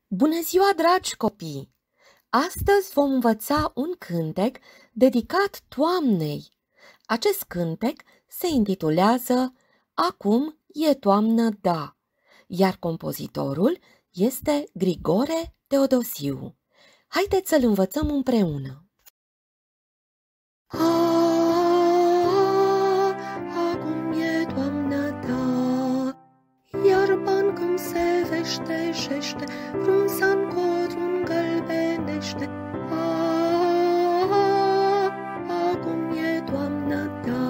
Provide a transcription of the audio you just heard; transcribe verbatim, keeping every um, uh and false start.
Bună ziua, dragi copii! Astăzi vom învăța un cântec dedicat toamnei. Acest cântec se intitulează Acum e toamnă, da, iar compozitorul este Grigore Teodosiu. Haideți să-l învățăm împreună! Acum e toamnă, da, iarba în câmp se veștejește, frunza în codru îngălbenește. Acum e toamnă, da.